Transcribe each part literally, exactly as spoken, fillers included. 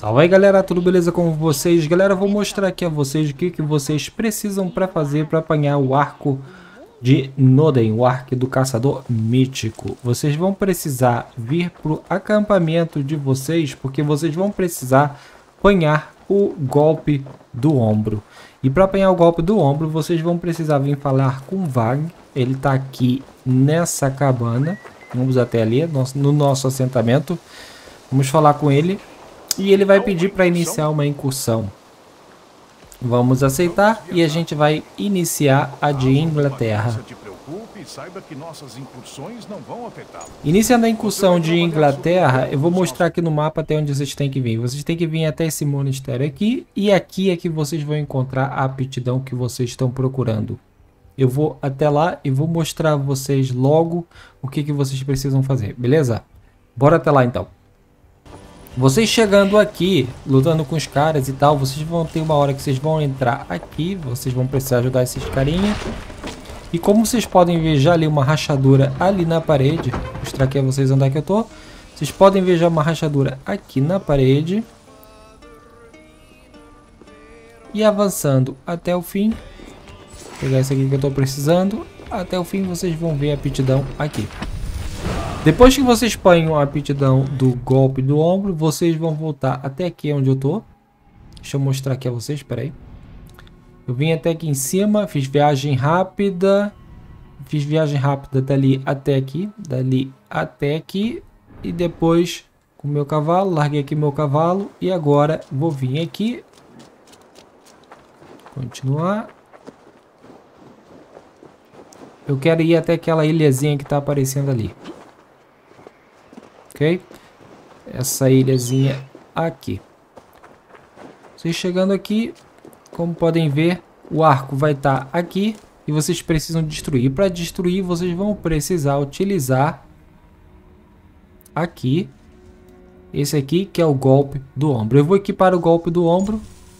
Salve aí galera, tudo beleza com vocês? Galera, eu vou mostrar aqui a vocês o que, que vocês precisam para fazer para apanhar o arco de Noden, o arco do caçador mítico. Vocês vão precisar vir pro acampamento de vocês, porque vocês vão precisar apanhar o golpe do ombro. E para apanhar o golpe do ombro, vocês vão precisar vir falar com o Vagn. Ele está aqui nessa cabana. Vamos até ali, no nosso assentamento. Vamos falar com ele. E ele vai pedir para iniciar uma incursão. Vamos aceitar e a gente vai iniciar a de Inglaterra. Iniciando a incursão de Inglaterra, eu vou mostrar aqui no mapa até onde vocês têm que vir. Vocês têm que vir até esse monastério aqui. E aqui é que vocês vão encontrar a aptidão que vocês estão procurando. Eu vou até lá e vou mostrar a vocês logo o que, que vocês precisam fazer, beleza? Bora até lá então. Vocês chegando aqui, lutando com os caras e tal, vocês vão ter uma hora que vocês vão entrar aqui, vocês vão precisar ajudar esses carinha. E como vocês podem ver já ali uma rachadura ali na parede, vou mostrar aqui a vocês onde é que eu tô. Vocês podem ver já uma rachadura aqui na parede. E avançando até o fim, vou pegar esse aqui que eu tô precisando, até o fim vocês vão ver a aptidão aqui. Depois que vocês ponham a aptidão do golpe do ombro, vocês vão voltar até aqui onde eu tô. Deixa eu mostrar aqui a vocês, espera aí. Eu vim até aqui em cima, fiz viagem rápida. Fiz viagem rápida dali até aqui, dali até aqui. E depois com o meu cavalo, larguei aqui meu cavalo. E agora vou vir aqui. Continuar. Eu quero ir até aquela ilhazinha que está aparecendo ali. Ok? Essa ilhazinha aqui. Vocês chegando aqui, como podem ver, o arco vai estar aqui e vocês precisam destruir. Para destruir, vocês vão precisar utilizar aqui, esse aqui que é o golpe do ombro. Eu vou equipar o golpe do ombro.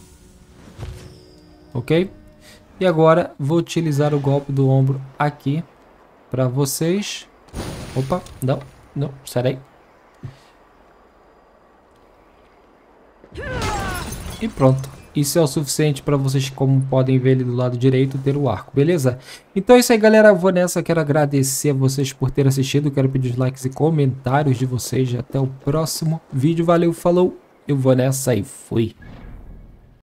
Ok? E agora vou utilizar o golpe do ombro aqui para vocês. Opa, não, não, sai daí. E pronto, isso é o suficiente para vocês, como podem ver ali do lado direito, ter o arco, beleza? Então é isso aí galera, eu vou nessa, quero agradecer a vocês por terem assistido, quero pedir os likes e comentários de vocês, até o próximo vídeo, valeu, falou, eu vou nessa e fui!